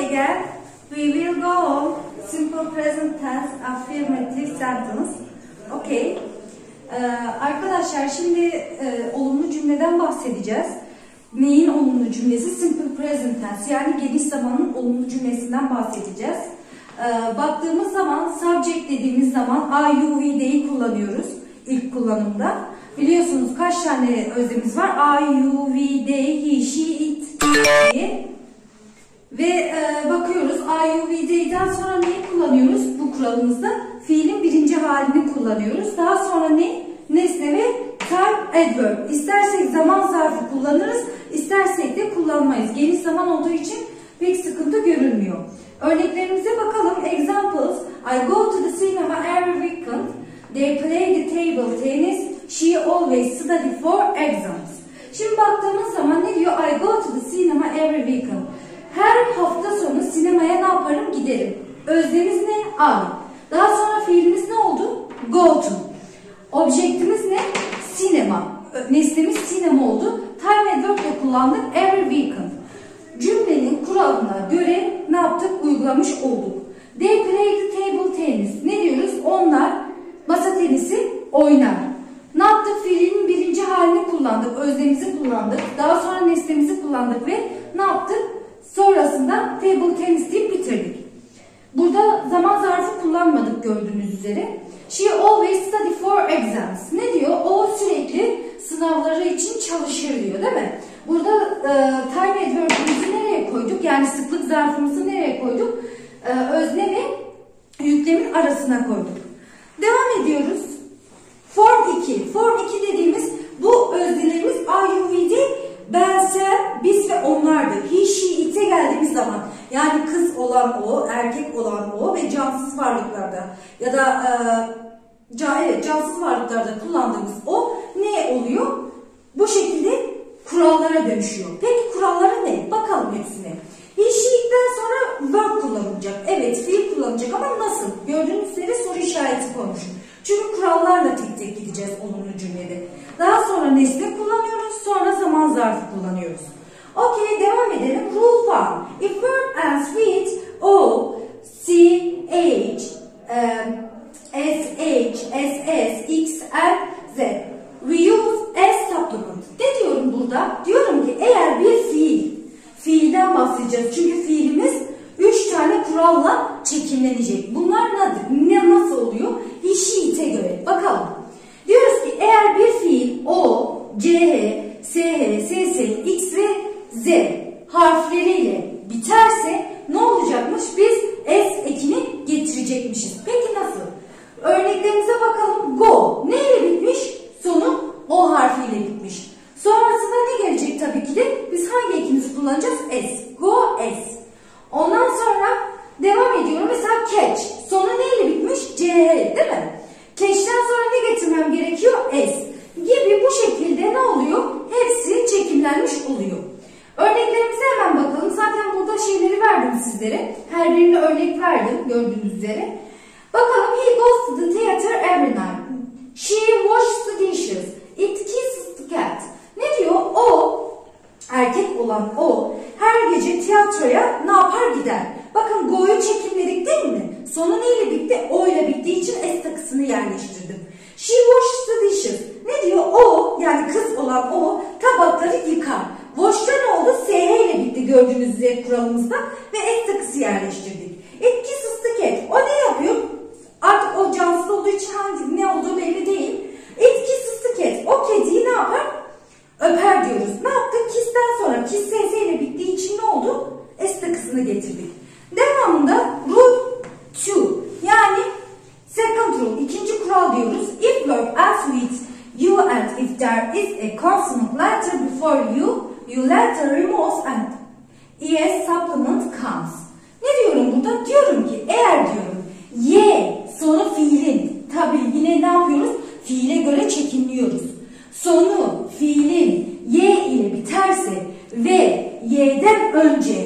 again, we will go on simple present tense affirmative sentence. Okay. Arkadaşlar şimdi olumlu cümleden bahsedeceğiz. Neyin olumlu cümlesi? Simple present tense, yani geniş zamanın olumlu cümlesinden bahsedeceğiz. Baktığımız zaman subject dediğimiz zaman I, you, we, they'i kullanıyoruz ilk kullanımda. Biliyorsunuz kaç tane öznemiz var? I, you, we, they, he, she, it diye. Ve bakıyoruz I, you, we, they'den sonra neyi kullanıyoruz? Bu kuralımızda fiilin birinci halini kullanıyoruz. Daha sonra ne? Nesne ve time adverb. İstersek zaman zarfı kullanırız, istersek de kullanmayız. Geniş zaman olduğu için pek sıkıntı görülmüyor. Örneklerimize bakalım. Examples. I go to the cinema every weekend. They play the table tennis. She always study for exams. Şimdi baktığımız zaman ne diyor? I go to the cinema every weekend. Her hafta sonu sinemaya ne yaparım? Giderim. Öznemiz ne? I. Daha sonra fiilimiz ne oldu? Go to. Objektimiz ne? Sinema. Nesnemiz sinema oldu. Time adverb'le kullandık. Every weekend. Cümlenin kuralına göre ne yaptık? Uygulamış olduk. They play the table tennis. Ne diyoruz? Onlar masa tenisi oynar. Ne yaptık? Fiilin birinci halini kullandık. Öznemizi kullandık. Daha sonra nesnemizi kullandık ve ne yaptık? Sonrasında table tennis deyip bitirdik. Burada zaman zarfı kullanmadık gördüğünüz üzere. She always study for exams. Ne diyor? O sürekli sınavları için çalışır diyor, değil mi? Burada time adverb'imizi nereye koyduk? Yani sıklık zarfımızı nereye koyduk? Özne ve yüklemin arasına koyduk. Devam ediyoruz. Form 2. Form 2 dediğimiz bu öznelerimiz I, you, we, they, ben, sen, biz ve onlardır. He, she, it'e geldiğimiz zaman, yani kız olan o, erkek olan o ve cansız varlıklarda ya da cansız varlıklarda kullandığımız o ne oluyor? Bu şekilde kurallara dönüşüyor. Peki kuralları ne? Bakalım hepsine. He, she'den sonra verb kullanılacak. Evet, fiil kullanılacak ama nasıl? Gördüğünüz üzere soru işareti koymuşum. Çünkü kurallarla tek tek gideceğiz olumlu cümlede. Daha sonra nesne kullanıyoruz, sonra zaman zarfı kullanıyoruz. Okey, devam edelim. Rule 1. If verb ends with O, C, H, SH, SS, X, and Z, we use as supplement. Ne diyorum burada? Diyorum ki eğer bir fiilden bahsedeceğiz. Çünkü fiilimiz 3 tane kuralla çekimlenecek. Bunlar nedir? Nasıl oluyor? He, she, it'e göre. Bakalım. Diyoruz ki eğer bir fiil O, C, S, SS, X ve Z harfleriyle biterse ne olacakmış? Biz S ekini getirecekmişiz. Peki nasıl? Örneklerimize bakalım. Go. Neyle bitmiş? Sonu O harfiyle bitmiş. Sonrasında ne gelecek tabii ki de? Biz hangi ekimizi kullanacağız? S. Go, S. Ondan sonra devam ediyorum. Mesela catch. Sonu neyle bitmiş? CH, değil mi? Catch'ten sonra ne getirmem gerekiyor? S. Gibi bu şekilde ne oluyor? Hepsi çekimlenmiş oluyor. Örneklerimize hemen bakalım. Zaten burada şeyleri verdim sizlere. Her birine örnek verdim gördüğünüz üzere. Bakalım. He goes to the theater every night. She washes the dishes. It kisses the cat. Ne diyor? O, erkek olan o, her gece tiyatroya ne yapar? Gider. Bakın go'yu çekimledik değil mi? Sonu neyle bitti? O ile bittiği için S takısını yerleştirdim. She washes the dishes. Ne diyor? O, yani kız olan o, tabakları yıkar. Wash'ta ne oldu? SH ile bitti gördüğünüz üzere kuralımızda ve S takısı yerleştirdik. It kisses the cat. O ne yapıyor? Artık o cansız olduğu için ne olduğu belli değil. It kisses the cat. O kediyi ne yapar? Öper diyoruz. Ne yaptık? Kiss'ten sonra kiss SS ile bittiği için ne oldu? S takısını getirdik. Devamında rule 2. Yani second rule. İkinci kural diyoruz. If verb ends with you and if there is a consonant letter before you, you letter removes and es supplement comes. Ne diyorum burada? Diyorum ki eğer diyorum y sonu fiilin, tabii yine ne yapıyoruz? Fiile göre çekimliyoruz. Sonu fiilin y ile biterse ve y'den önce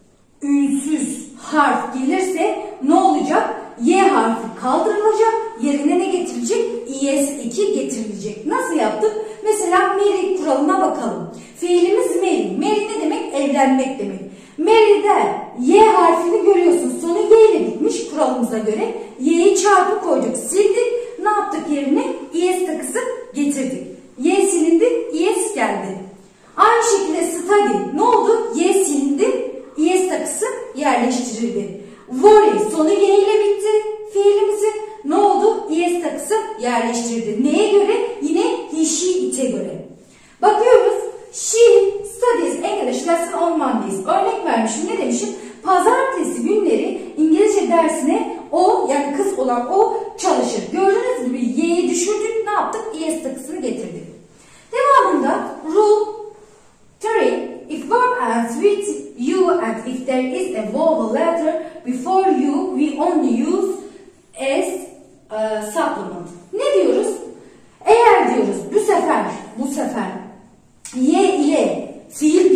ünsüz harf gelirse ne olacak? Y harfi kaldırılacak. Yerine ne getirilecek? es2 getirilecek. Nasıl yaptık? Mesela marry kuralına bakalım. Fiilimiz marry. Marry ne demek? Evlenmek demek. Marry Y'de Y harfini görüyorsun. Sonu Y ile bitmiş kuralımıza göre. Y'yi çarpı koyduk, sildik. Ne yaptık yerine? ES takısı getirdik. Y silindi, ES geldi. Aynı şekilde study. Ne oldu? Y silindi, ES takısı yerleştirildi. Worry. Sonu Y ile bitti fiilimizin. Ne oldu? ES takısı yerleştirildi. Neye göre? Yine he, she, it'e göre. Bakıyoruz. She studies English lesson on Mondays. Örnek vermişim. Ne demişim? Pazartesi günleri İngilizce dersine o, yani kız olan o çalışır. Gördüğünüz gibi Y'yi düşürdük. Ne yaptık? ES takısını getirdik. Devamında rule 3. If verb ends with you and if there is a vowel letter before you, we only use as supplement. Ne diyoruz? Eğer diyoruz bu sefer Y ile fiil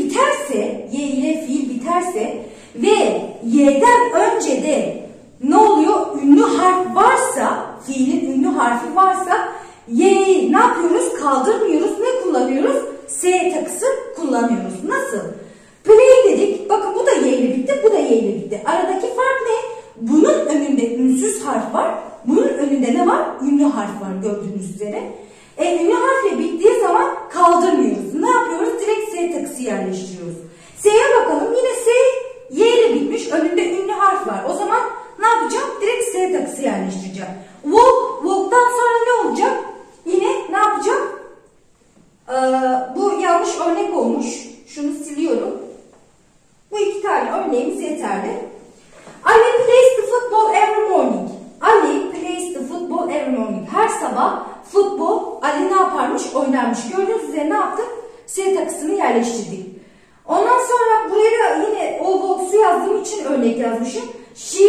biterse ve Y'den önce de ne oluyor? Ünlü harf varsa, fiilin ünlü harfi varsa Y'yi ne yapıyoruz? Kaldırmıyoruz. Ne kullanıyoruz? S takısı kullanıyoruz. Nasıl? Play dedik. Bakın bu da Y ile bitti, bu da Y ile bitti. Aradaki fark ne? Bunun önünde ünsüz harf var. Bunun önünde ne var? Ünlü harf var gördüğünüz üzere. Ünlü harfle bittiği zaman kaldırmıyoruz. Ne yapıyoruz? Direkt S takısı yerleştiriyoruz. S'ye bakalım. Yine S Y ile bitmiş. Önünde ünlü harf var. O zaman ne yapacağım? Direkt S takısı yerleştireceğim. Walk'tan sonra ne olacak? Yine ne yapacağım? Bu yanlış örnek olmuş. Şunu siliyorum. Bu iki tane örneğimiz yeterli. Ali plays the football every morning. Ali plays the football every morning. Her sabah futbol Ali ne yaparmış? Oynarmış. Gördüğünüz üzere ne yaptık? S takısını yerleştirdik. Ondan sonra buraya da yine o walks'u yazdığım için örnek yazmışım. She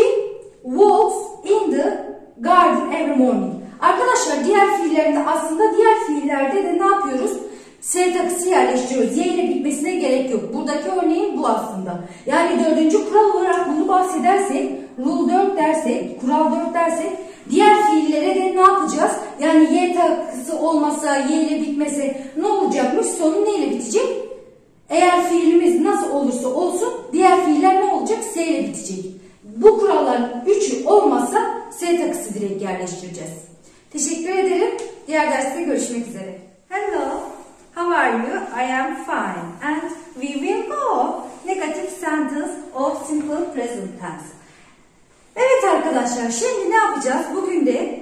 walks in the garden every morning. Arkadaşlar diğer fiillerinde aslında diğer fiillerde de ne yapıyoruz? S takısı yerleştiriyoruz. Y ile bitmesine gerek yok. Buradaki örneğin bu aslında. Yani 4. kural olarak bunu bahsedersek, rule 4 dersek, kural 4 dersek diğer fiillere de ne yapacağız? Yani Y takısı olmasa, Y ile bitmese ne olacakmış? Sonu ne ile bitecek? Eğer fiilimiz nasıl olursa olsun diğer fiiller ne olacak? S ile bitecek. Bu kuralların 3'ü olmazsa S takısı direkt yerleştireceğiz. Teşekkür ederim. Diğer derste görüşmek üzere. Hello. How are you? I am fine. And we will go negative sentence of simple present tense. Evet arkadaşlar, şimdi ne yapacağız? Bugün de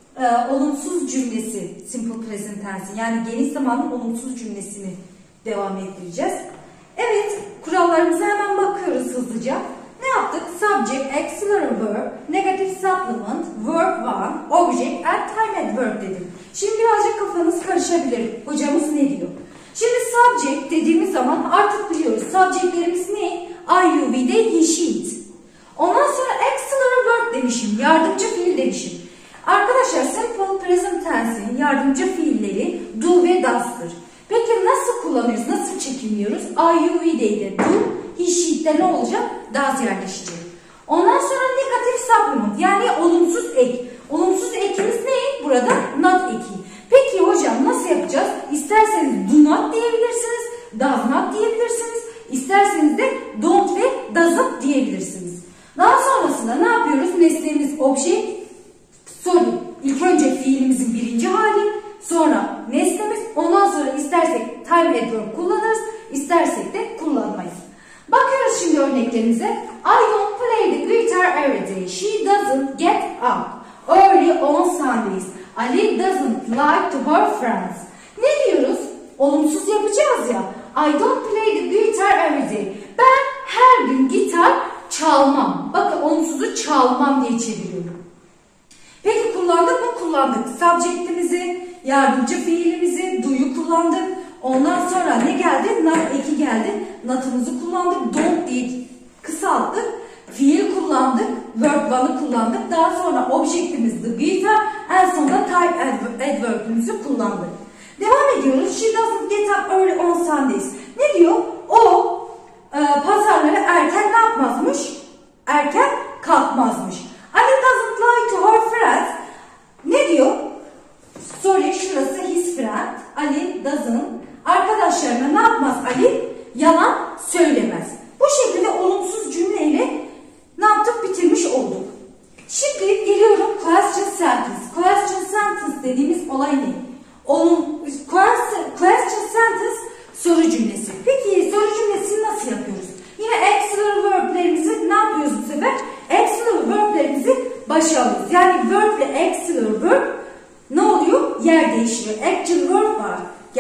olumsuz cümlesi, simple present tense, yani geniş zamanın olumsuz cümlesini devam ettireceğiz. Evet, kurallarımıza hemen bakıyoruz hızlıca. Ne yaptık? Subject, auxiliary verb, negative supplement, verb 1, object and time adverb dedim. Şimdi birazcık kafanız karışabilir. Hocamız ne diyor? Şimdi subject dediğimiz zaman artık biliyoruz. Subjectlerimiz ne? I, you, we, they, he, she, it. Ondan sonra auxiliary verb demişim. Yardımcı fiil demişim. Arkadaşlar simple present tense'in yardımcı fiilleri do ve does'tır. Peki nasıl kullanıyoruz? Nasıl çekimliyoruz? I, you, we, they'de do, he, she'de ne olacak? Does yerleşecek. Ondan sonra negative supplement, yani olumsuz ek. Olumsuz ekimiz ne? Burada not eki. Peki hocam nasıl yapacağız? İsterseniz do not diyebilirsiniz, does not diyebilirsiniz. İsterseniz de don't ve doesn't diyebilirsiniz. Daha sonrasında ne yapıyoruz? Nesnemiz object, sorry. İlk önce fiilimizin birinci hali, sonra nesnemiz, ondan sonra istersek time adverb kullanırız, istersek de kullanmayız. Bakıyoruz şimdi örneklerimize. I don't play the guitar every day. She doesn't get up early on Sundays. Ali doesn't lie to her friends. Ne diyoruz? Olumsuz yapacağız ya. I don't play the guitar every day. Ben her gün gitar çalmam. Bakın olumsuzu çalmam diye çeviriyorum. Peki kullandık mı? Kullandık. Subject'imizi, yardımcı fiilimizi, do'yu kullandık. Ondan sonra ne geldi? Not eki geldi. Not'ımızı kullandık. Don't diye kısalttık. Fiil kullandık. Verb one'ı kullandık. Daha sonra object'imiz the guitar. En sonunda type adverb'imizi kullandık. Devam ediyoruz. She doesn't get up early on Sundays. Ne diyor? O pazarları erken ne yapmazmış? Erken kalkmazmış. Ali doesn't lie to her friends. Ne diyor? Sorry, şurası his friend. Ali doesn't. Arkadaşlarına ne yapmaz Ali? Yalan söylemez. Bu şekilde olumsuz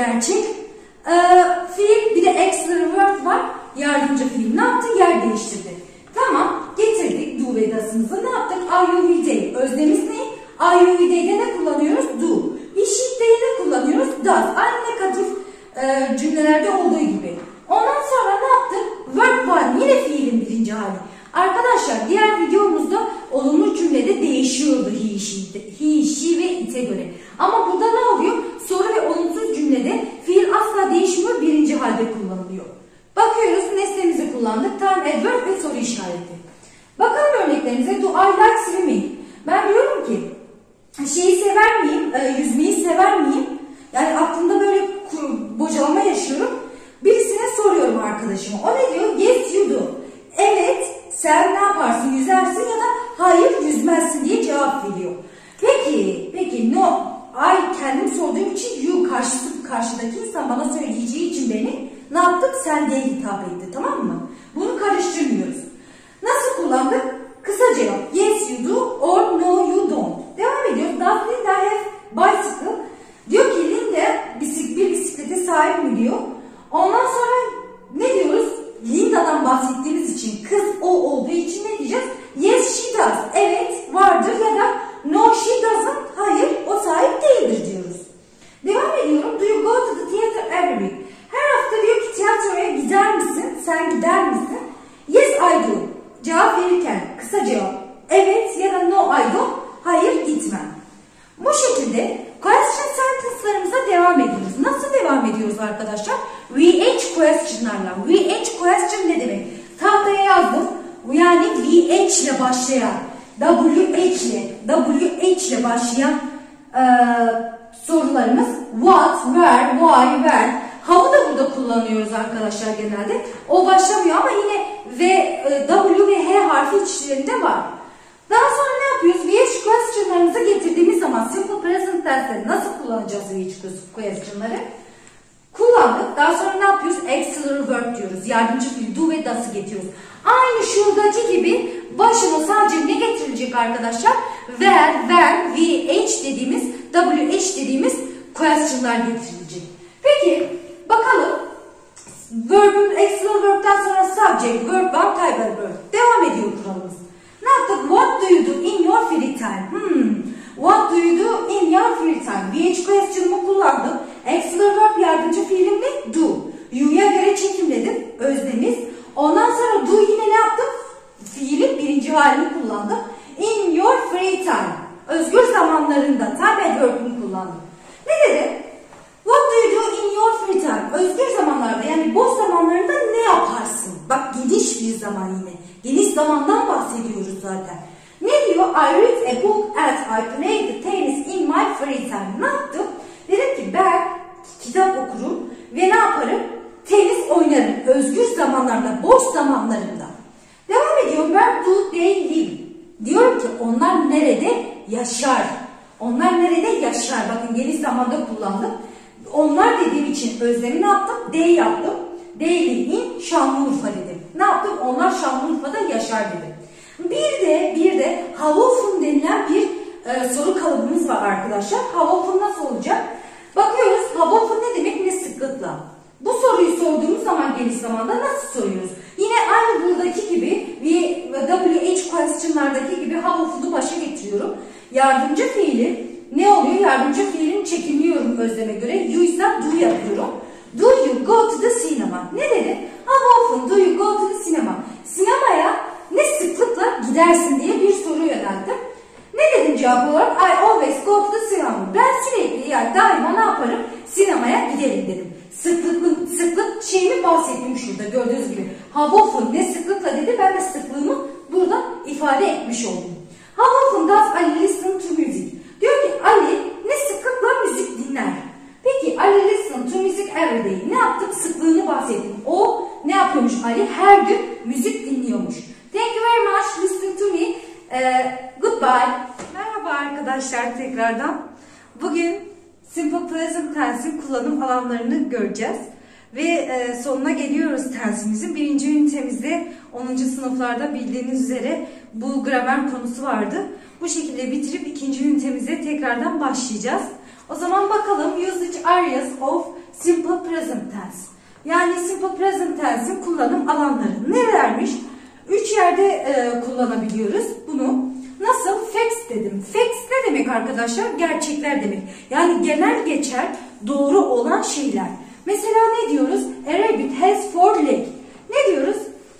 gerçek. Fiil, bir de auxiliary verb var. Yardımcı fiil. Ne yaptı? Yer değiştirdi. Tamam. Getirdik do ve does'ımızı. Ne yaptık? Are you with they? Öznemiz ne? Are you with they'de ne kullanıyoruz? Do. We should they'de ne kullanıyoruz? Does. Aynı negatif cümlelerde olduğu gibi. Ondan sonra ne yaptık? Verb one. Yine fiilin birinci hali. Arkadaşlar diğer videomuzda olumlu cümlede değişiyordu he, she ve it'e göre. Ama burada ne oluyor? Soru ve olumsuz cümlede fiil asla değişmiyor, birinci halde kullanılıyor. Bakıyoruz, nesnemizi kullandık. Time, adverb ve soru işareti. Bakalım örneklerimize. Do I like swimming? Ben diyorum ki şeyi sever miyim? Yüzmeyi sever miyim? Yani aklımda böyle bocalama yaşıyorum. Birisine soruyorum arkadaşıma. O ne diyor? Yes you do. Evet, sen ne yaparsın? Yüzersin ya da hayır yüzmezsin diye cevap veriyor. Peki no, I kendim sorduğum için you karşıdaki insan bana söyleyeceği için beni ne yaptık? Sen diye hitap etti, tamam mı? Bunu karıştırmıyoruz. Nasıl kullandık? Kısa cevap. Yes you do or no you don't. Devam ediyoruz. Does Linda have bicycle? Diyor ki Linda bir bisiklete sahip mi diyor. Ondan sonra ne diyoruz? Linda'dan bahsettiğimiz için, kız o olduğu için ne diyeceğiz? Yes she does. Evet vardır ya da no she doesn't. Hayır o sahip değildir diyoruz. Devam ediyorum. Do you go to the theater every week? Her hafta diyor ki tiyatroya gider misin? Sen gider misin? Yes I do. Cevap verirken kısa cevap. Evet ya da no I don't. Hayır gitmem. Bu şekilde question sentence'larımıza devam ediyoruz. Nasıl devam ediyoruz arkadaşlar? VH question'larla. VH question ne demek? Tahtaya yazdım. Yani VH ile başlayan, WH ile başlayan sorularımız what, where, why, where. How'u da burada kullanıyoruz arkadaşlar genelde. O başlamıyor ama yine W ve H harfi içlerinde var. Daha sonra ne yapıyoruz? VH question'larımızı getirdiğimiz zaman simple present tense'de nasıl kullanacağız VH question'ları? Kullandık. Daha sonra ne yapıyoruz? Auxiliary verb diyoruz. Yardımcı fiil do ve does'ı getiriyoruz. Aynı şuradaki gibi başına sadece ne getirilecek arkadaşlar? Where, when, VH dediğimiz, WH dediğimiz question'lar getirilecek. Peki bakalım. Auxiliary verb'den sonra subject, verb, type verb. Devam ediyor kuralımız. Ne yaptık? What do you do in your free time? What do you do in your free time? VH question'ımı kullandım. Auxiliary verb yardımcı fiilim ne? Do. You'ya göre çekimledim. Öznemiz. Ondan sonra do yine ne yaptım? Fiilin birinci halini kullandım. In your free time. Özgür zamanlarında. Time adverb'ını kullandım. Ne dedi? What do you do in your free time? Özgür zamanlarda yani boş zamanlarında ne yaparsın? Bak geniş bir zaman yine. Geniş zamandan bahsediyoruz zaten. Ne diyor? I read a book and I play the tennis in my free time. Ne yaptım? Dedim ki ben kitap okurum ve ne yaparım? Tenis oynarım. Özgür zamanlarda, boş zamanlarımda. Devam ediyorum. Where do they live? Diyorum ki onlar nerede yaşar? Onlar nerede yaşar? Bakın geniş zamanda kullandım. Onlar dediğim için özlemi ne yaptım? They yaptım. They live in Şanlıurfa dedim. Ne yaptım? Onlar Şanlıurfa'da yaşar dedim. Bir de how often denilen bir soru kalıbımız var arkadaşlar. How often nasıl olacak? Bakıyoruz. How often ne demek? Ne sıklıkla? Bu soruyu sorduğumuz zaman geniş zamanda nasıl soruyoruz? Yine aynı buradaki gibi WH question'lardaki gibi how often'u başa getiriyorum. Yardımcı fiili ne oluyor? Yardımcı fiilini çekimliyorum özleme göre. You ise do yapıyorum. Do you go to the cinema? Ne dedi? How often do you go to the cinema? Sinemaya ne sıklıkla gidersin diye bir soru yönelttim. Ne dedim cevap olarak? I always go to the cinema. Ben sürekli yani daima ne yaparım? Sinemaya giderim dedim. Sıklık şeyini bahsettim şurada gördüğünüz gibi. How often ne sıklıkla dedi. Ben de sıklığımı burada ifade etmiş oldum. How often does Ali listen to music? Diyor ki Ali ne sıklıkla müzik dinler? Peki Ali listen to music every day. Ne yaptık? Sıklığını bahsettim. O ne yapıyormuş Ali? Her gün müzik dinliyormuş. Thank you very much listening to me. Goodbye. Merhaba arkadaşlar tekrardan. Bugün Simple Present Tense'in kullanım alanlarını göreceğiz. Ve sonuna geliyoruz tensimizin. Birinci ünitemizde 10. sınıflarda bildiğiniz üzere bu gramer konusu vardı. Bu şekilde bitirip ikinci ünitemize tekrardan başlayacağız. O zaman bakalım usage areas of simple present tense. Yani simple present tense'in kullanım alanları nelermiş? 3 yerde kullanabiliyoruz bunu. Nasıl? Facts dedim. Facts ne demek arkadaşlar? Gerçekler demek. Yani genel geçer doğru olan şeyler. Mesela ne diyoruz? A rabbit has 4 legs. Ne diyoruz?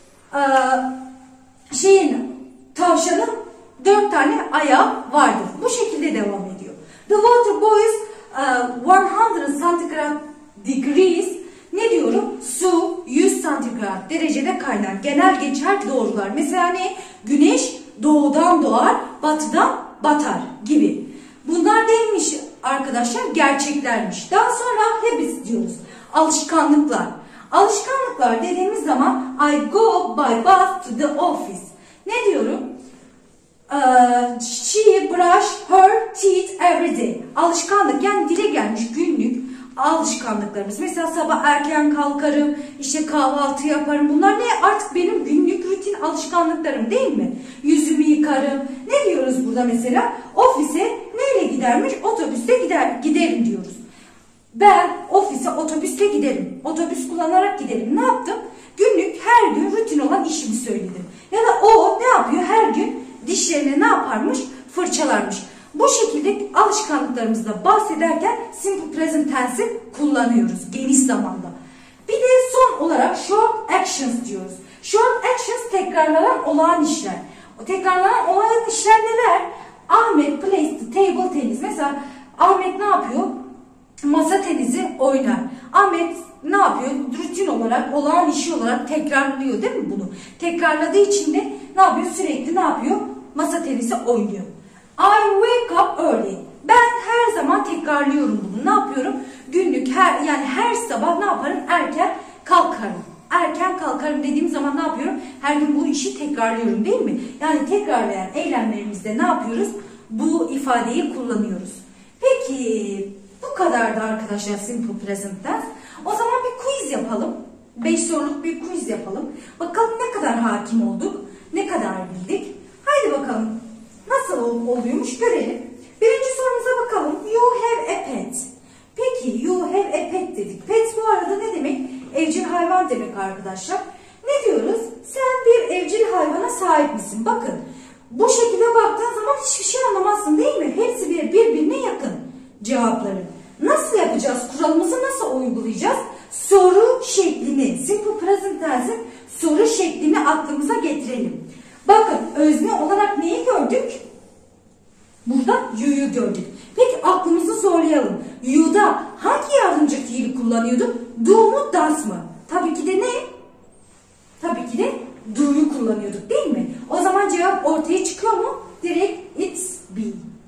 Tavşanın 4 tane ayağı vardır. Bu şekilde devam ediyor. The water boils 100 centigrade degrees. Ne diyorum? Su 100 santigrat derecede kaynar. Genel geçer doğrular. Mesela ne? Güneş doğudan doğar, batıdan batar gibi. Bunlar değilmiş arkadaşlar, gerçeklermiş. Daha sonra habits diyoruz. Alışkanlıklar. Alışkanlıklar dediğimiz zaman I go by bus to the office. Ne diyorum? She brush her teeth every day. Alışkanlık yani dile gelmiş günlük alışkanlıklarımız. Mesela sabah erken kalkarım, işte kahvaltı yaparım. Bunlar ne? Artık benim günlük rutin alışkanlıklarım değil mi? Yüzümü yıkarım. Ne diyoruz burada mesela? Ofise neyle gidermiş? Otobüste giderim diyoruz. Ben ofise otobüsle giderim. Otobüs kullanarak giderim. Ne yaptım? Günlük her gün rutin olan işimi söyledim. Ya da o ne yapıyor? Her gün dişlerini ne yaparmış? Fırçalarmış. Bu şekilde alışkanlıklarımızda bahsederken simple present tense'i kullanıyoruz geniş zamanda. Bir de son olarak short actions diyoruz. Short actions tekrarlanan olağan işler. O tekrarlanan olağan işler neler? Ahmet plays the table tennis. Mesela Ahmet ne yapıyor? Masa tenisi oynar. Ahmet ne yapıyor? Rutin olarak, olağan işi olarak tekrarlıyor değil mi bunu? Tekrarladığı için de ne yapıyor? Sürekli ne yapıyor? Masa tenisi oynuyor. I wake up early. Ben her zaman tekrarlıyorum bunu. Ne yapıyorum? Günlük her sabah ne yaparım? Erken kalkarım. Erken kalkarım dediğim zaman ne yapıyorum? Her gün bu işi tekrarlıyorum değil mi? Yani tekrarlayan eylemlerimizde ne yapıyoruz? Bu ifadeyi kullanıyoruz. Peki bu kadardı arkadaşlar simple present tense. O zaman bir quiz yapalım. 5 soruluk bir quiz yapalım. Bakalım ne kadar hakim olduk? Ne kadar bildik? Haydi bakalım. Nasıl oluyormuş görelim. Birinci sorumuza bakalım. You have a pet. Peki you have a pet dedik. Pet bu arada ne demek? Evcil hayvan demek arkadaşlar. Ne diyoruz? Sen bir evcil hayvana sahip misin? Bakın bu şekilde baktığın zaman hiçbir şey anlamazsın değil mi? Hepsi birbirine yakın cevapları. Nasıl yapacağız? Kuralımızı nasıl uygulayacağız? Soru şeklini, simple present tense'in soru şeklini aklımıza getirelim. Bakın özne olarak neyi gördük? Burada you'yu gördük. Peki aklımızı zorlayalım. You'da hangi yardımcı fiili kullanıyorduk? Do mu, does mı? Tabii ki de ne? Tabii ki de do'yu kullanıyorduk değil mi? O zaman cevap ortaya çıkıyor mu? Direkt it's be.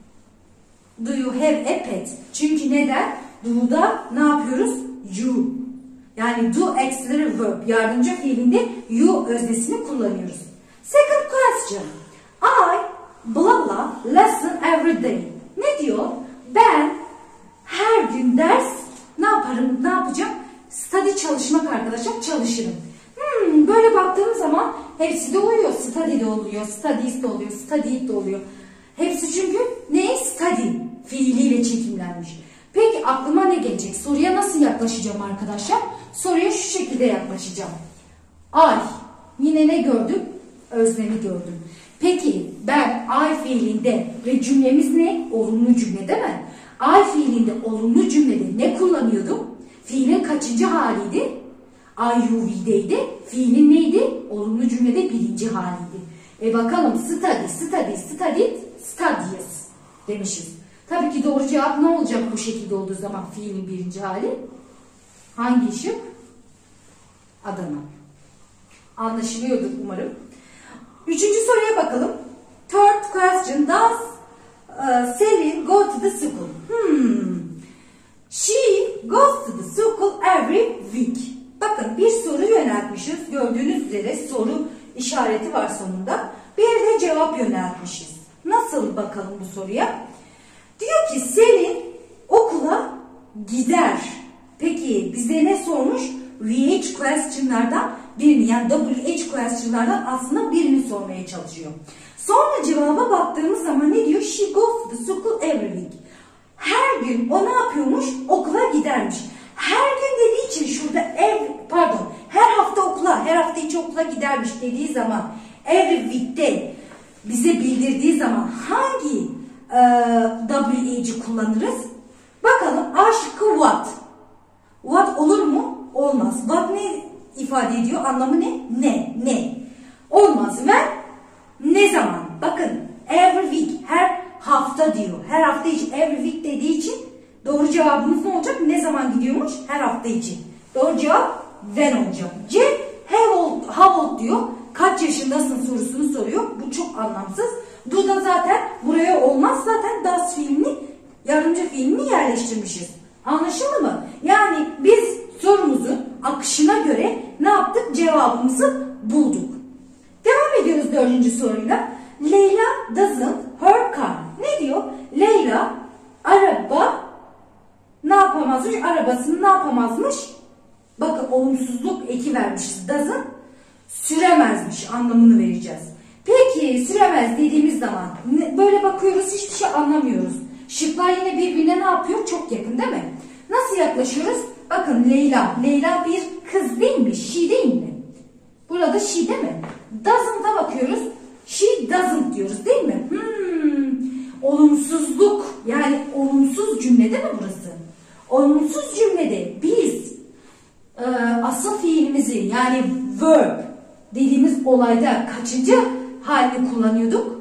Do you have a pet? Çünkü neden? Do'da ne yapıyoruz? You. Yani do auxiliary verb. Yardımcı fiilinde you öznesini kullanıyoruz. Second question. I blah blah lesson every day. Ne diyor? Ben her gün ders ne yaparım? Ne yapacağım? Study çalışmak arkadaşlar. Çalışırım. Böyle baktığım zaman hepsi de oluyor. Study de oluyor. Studies de oluyor. Studied de oluyor. Hepsi çünkü ne? Study fiiliyle çekimlenmiş. Peki aklıma ne gelecek? Soruya nasıl yaklaşacağım arkadaşlar? Soruya şu şekilde yaklaşacağım. I. Yine ne gördüm? Öznemi gördüm. Peki ben I fiilinde ve cümlemiz ne? Olumlu cümle değil mi? I fiilinde olumlu cümlede ne kullanıyordum? Fiilin kaçıncı haliydi? IUV'deydi. Fiilin neydi? Olumlu cümlede birinci haliydi. Bakalım studies demişiz. Tabii ki doğru cevap ne olacak bu şekilde olduğu zaman fiilin birinci hali? Hangi şık? Adana. Anlaşılıyordur umarım. Üçüncü soruya bakalım. Third question. Does Selin go to the school? She goes to the school every week. Bakın bir soru yöneltmişiz. Gördüğünüz üzere soru işareti var sonunda. Bir de cevap yöneltmişiz. Nasıl bakalım bu soruya? Diyor ki Selin okula gider. Peki bize ne sormuş? VH question'lardan birini, yani WH question'lardan aslında birini sormaya çalışıyor. Sonra cevaba baktığımız zaman ne diyor? She goes to the school every week. Her gün o ne yapıyormuş? Okula gidermiş. Her gün dediği için şurada her hafta okula, her hafta içi okula gidermiş dediği zaman every weekday bize bildirdiği zaman hangi WH'yi kullanırız? Bakalım A şıkkı what. What olur mu? Olmaz. What ne ifade ediyor? Anlamı ne? Ne. Olmaz. When ne zaman? Bakın every week her hafta diyor. Her hafta için every week dediği için doğru cevabımız ne olacak? Ne zaman gidiyormuş? Her hafta için. Doğru cevap when olacak. C how old diyor. Kaç yaşındasın sorusunu soruyor. Bu çok anlamsız. Bu da zaten buraya olmaz. Zaten das fiilini, yardımcı fiilini yerleştirmişiz. Anlaşıldı mı? Yani biz sorumuzun akışına göre ne yaptık? Cevabımızı bulduk. Devam ediyoruz 4. soruyla. Leyla doesn't her car. Ne diyor? Leyla ne yapamazmış? Arabasını ne yapamazmış? Bakın olumsuzluk eki vermişiz. Doesn't süremezmiş anlamını vereceğiz. Peki süremez dediğimiz zaman böyle bakıyoruz, hiçbir şey anlamıyoruz. Şıklar yine birbirine ne yapıyor? Çok yakın değil mi? Nasıl yaklaşıyoruz? Bakın Leyla bir kız değil mi? She değil mi? Burada she değil mi? Doesn't'a bakıyoruz. She doesn't diyoruz değil mi? Olumsuzluk, yani olumsuz cümle değil mi burası? Olumsuz cümlede biz asıl fiilimizi, yani verb dediğimiz olayda kaçıncı halini kullanıyorduk?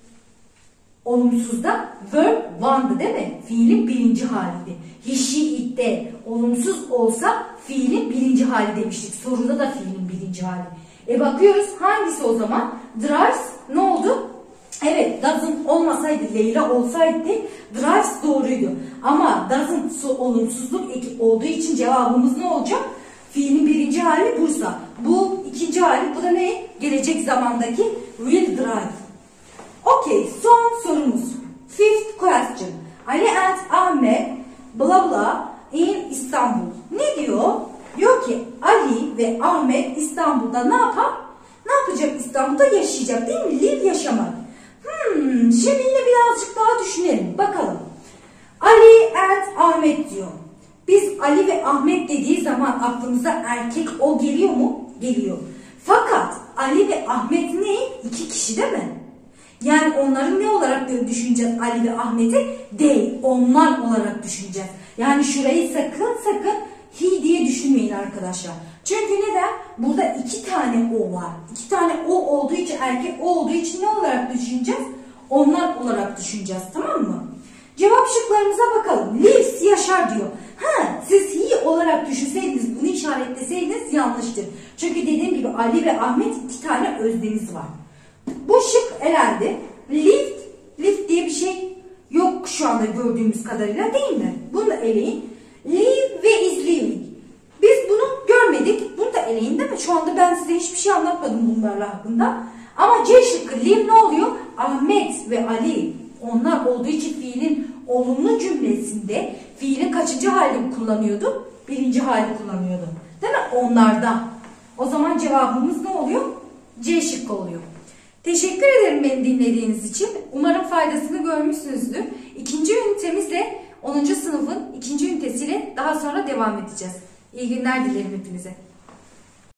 Olumsuzda verb one'dı değil mi? Fiilin birinci haliydi. He, she, it'te olumsuz olsa fiilin birinci hali demiştik. Soruda da fiilin birinci hali. Bakıyoruz hangisi o zaman? Drives ne oldu? Evet, doesn't olmasaydı, Leyla olsaydı drives doğruydu. Ama doesn't olumsuzluk eki olduğu için cevabımız ne olacak? Fiilin birinci hali buysa. Bu ikinci hali. Bu da ne? Gelecek zamandaki will drive. Okay, son sorumuz. Fifth question. Ali and Ahmet bla bla in İstanbul. Ne diyor? Diyor ki Ali ve Ahmet İstanbul'da ne yapar? Ne yapacak İstanbul'da? Yaşayacak değil mi? Live, yaşamak. Şimdi yine birazcık daha düşünelim. Bakalım. Ali and Ahmet diyor. Biz Ali ve Ahmet dediği zaman aklımıza erkek o geliyor mu? Geliyor. Fakat Ali ve Ahmet ne? İki kişi değil mi? Yani onları ne olarak düşüneceğiz Ali ve Ahmet'i? They, onlar olarak düşüneceğiz. Yani şurayı sakın he diye düşünmeyin arkadaşlar. Çünkü neden? Burada iki tane o var. İki tane o olduğu için, erkek o olduğu için ne olarak düşüneceğiz? Onlar olarak düşüneceğiz, tamam mı? Cevap şıklarımıza bakalım. Lives, yaşar diyor. Siz he olarak düşünseydiniz, bunu işaretleseydiniz yanlıştır. Çünkü dediğim gibi Ali ve Ahmet iki tane öznemiz var. Bu şık elendi. Lived diye bir şey yok şu anda gördüğümüz kadarıyla, değil mi? Bunu da eleyin. Live ve is living. Biz bunu görmedik. Bunu da eleyin değil mi? Şu anda ben size hiçbir şey anlatmadım bunlarla hakkında. Ama C şıkkı live ne oluyor? Ahmet ve Ali, onlar olduğu için fiilin olumlu cümlesinde fiilin kaçıncı halini kullanıyordu? Birinci hali kullanıyordu. Değil mi? Onlarda. O zaman cevabımız ne oluyor? C şıkkı oluyor. Teşekkür ederim beni dinlediğiniz için. Umarım faydasını görmüşsünüzdür. İkinci ünitemizle 10. sınıfın ikinci ünitesiyle daha sonra devam edeceğiz. İyi günler dilerim hepinize.